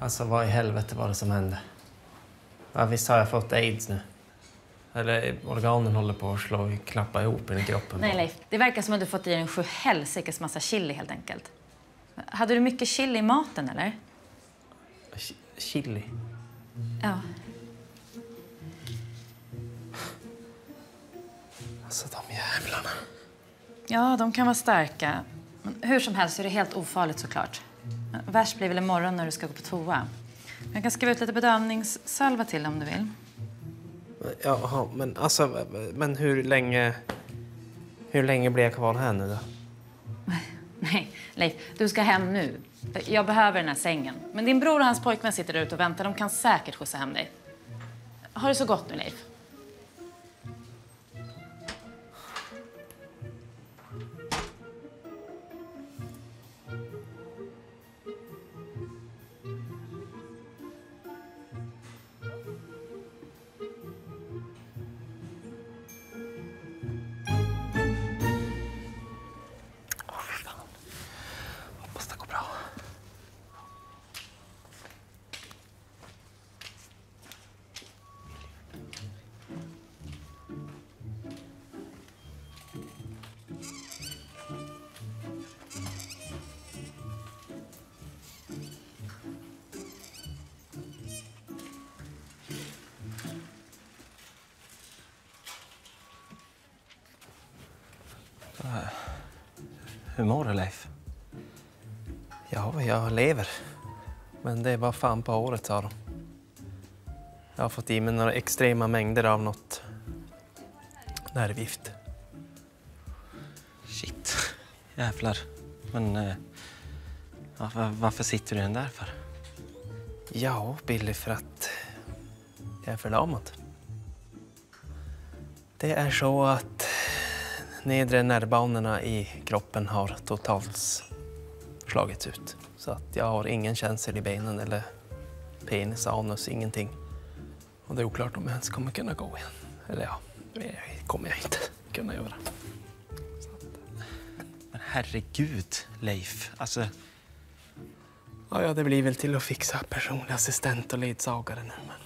Alltså, vad i helvete var det som hände? Ja, visst har jag fått AIDS nu? Eller organen håller på att klappa ihop i kroppen. Nej, Leif. Det verkar som att du fått i dig en sjuhelsikes massa chili helt enkelt. Hade du mycket chili i maten, eller? Chili? Ja. Alltså, de jävlarna. Ja, de kan vara starka. Men hur som helst är det helt ofarligt såklart. Värst blir väl imorgon när du ska gå på toa. Jag kan skriva ut lite bedövningssalva till om du vill. Jaha, men alltså, men hur länge blir jag kvar här nu då? Nej, Leif, du ska hem nu. Jag behöver den här sängen. Men din bror och hans pojkvän sitter där ute och väntar. De kan säkert skjutsa hem dig. Ha det så gott nu, Leif. Hur mår du, Leif? Ja, jag lever. Men det är bara fan på året, sa de. Jag har fått i mig några extrema mängder av något nervgift. Shit. Jävlar. Men varför sitter du den där för? Ja, Billy, för att jag är förlamad. Det är så att nedre nervbanorna i kroppen har totalt slagits ut. Så att jag har ingen känsel i benen eller penis, anus, ingenting. Och det är oklart om jag ens kommer kunna gå igen. Eller ja, det kommer jag inte kunna göra. Men herregud, Leif. Alltså... Ja, det blir väl till att fixa personlig assistent och ledsagare nu. Men...